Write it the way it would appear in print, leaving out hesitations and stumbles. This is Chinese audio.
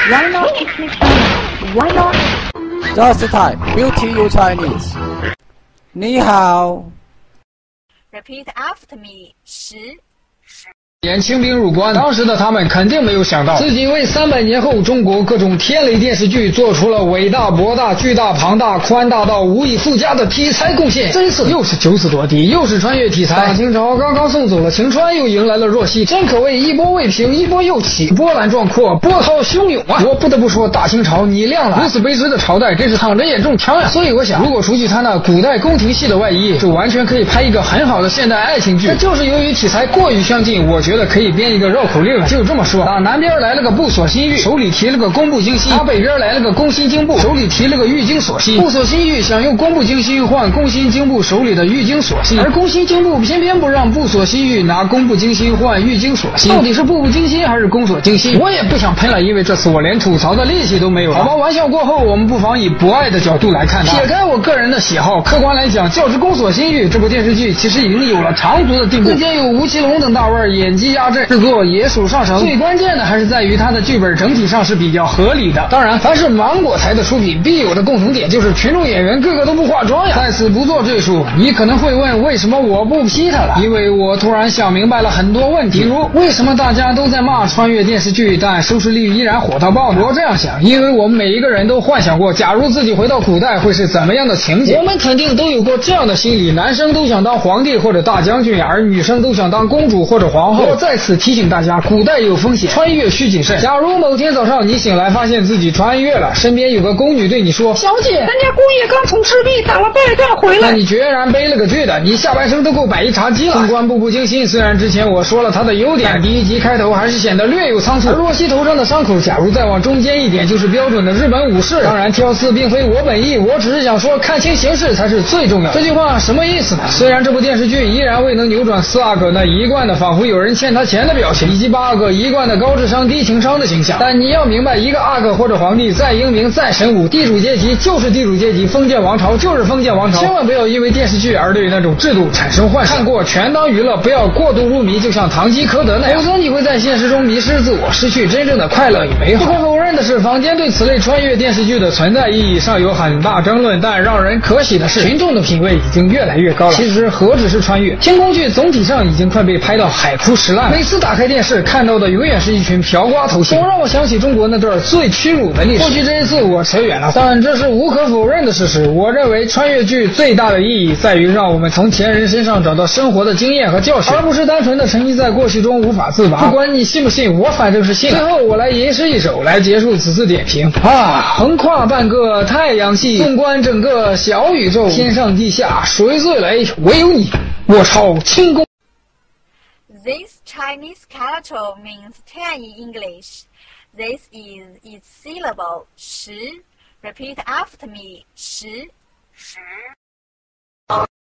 Why not speak Chinese? Why not? Just type beauty you Chinese. 你好。 Repeat after me. 10。 点清兵入关，当时的他们肯定没有想到，自己为300年后中国各种天雷电视剧做出了伟大、博大、巨大、庞大、宽大到无以复加的题材贡献。这一次又是九死夺嫡，又是穿越题材。大清朝刚刚送走了晴川，又迎来了若曦，真可谓一波未平，一波又起，波澜壮阔，波涛汹涌啊！我不得不说，大清朝你亮了，如此悲催的朝代真是躺着也中枪呀。所以我想，如果除去他那古代宫廷戏的外衣，就完全可以拍一个很好的现代爱情剧。那就是由于题材过于相近，我觉得可以编一个绕口令了，就这么说：打南边来了个不锁心玉，手里提了个宫部惊心；打北边来了个宫心经部，手里提了个玉经锁心。不锁心玉想用宫部惊心换宫心经部手里的玉经锁心，而宫心经部偏偏不让不锁心玉拿宫部惊心换玉经锁心。到底是步步惊心还是宫锁惊心？我也不想喷了，因为这次我连吐槽的力气都没有。好吧，玩笑过后，我们不妨以博爱的角度来看它。撇开我个人的喜好，客观来讲，较之宫锁心玉这部电视剧其实已经有了长足的进步，更兼有吴奇隆等大腕演技压阵，制作也属上乘。最关键的还是在于它的剧本整体上是比较合理的。当然，凡是芒果台的出品必有的共同点就是群众演员个个都不化妆呀。在此不做赘述。你可能会问，为什么我不批它了？因为我突然想明白了很多问题，比如为什么大家都在骂穿越电视剧，但收视率依然火到爆呢？我这样想，因为我们每一个人都幻想过，假如自己回到古代会是怎么样的情景。我们肯定都有过这样的心理，男生都想当皇帝或者大将军，而女生都想当公主或者皇后。我在此提醒大家，古代有风险，穿越需谨慎。假如某天早上你醒来发现自己穿越了，身边有个宫女对你说：“小姐，人家公爷刚从赤壁打了败仗回来。”那你决然背了个剧的，你下半生都够摆一茶几了。纵观步步惊心，虽然之前我说了它的优点，但第一集开头还是显得略有仓促。而若曦头上的伤口，假如再往中间一点，就是标准的日本武士。当然，挑刺并非我本意，我只是想说，看清形势才是最重要的。这句话什么意思呢？虽然这部电视剧依然未能扭转四阿哥那一贯的仿佛有人欠他钱的表情，以及八阿哥一贯的高智商低情商的形象，但你要明白，一个阿哥或者皇帝再英明再神武，地主阶级就是地主阶级，封建王朝就是封建王朝。千万不要因为电视剧而对那种制度产生幻想，看过全当娱乐，不要过度入迷，就像堂吉诃德那样，否则你会在现实中迷失自我，失去真正的快乐与美好。不可否认的是，坊间对此类穿越电视剧的存在意义上有很大争论，但让人可喜的是，群众的品味已经越来越高了。其实何止是穿越，天宫剧总体上已经快被拍到海枯石烂了。每次打开电视看到的永远是一群瓢瓜头型，都让我想起中国那段最屈辱的历史。或许这一次我扯远了，但这是无可否认的事实。我认为穿越剧最大的意义在于让我们从前人身上找到生活的经验和教训，而不是单纯的沉溺在过去中无法自拔。不管你信不信，我反正是信了。最后我来吟诗一首来结束此次点评啊！横跨半个太阳系，纵观整个小宇宙，天上地下谁最雷？唯有你，我朝清宫。 This Chinese character means 10 in English. This is its syllable 10. Repeat after me. 10.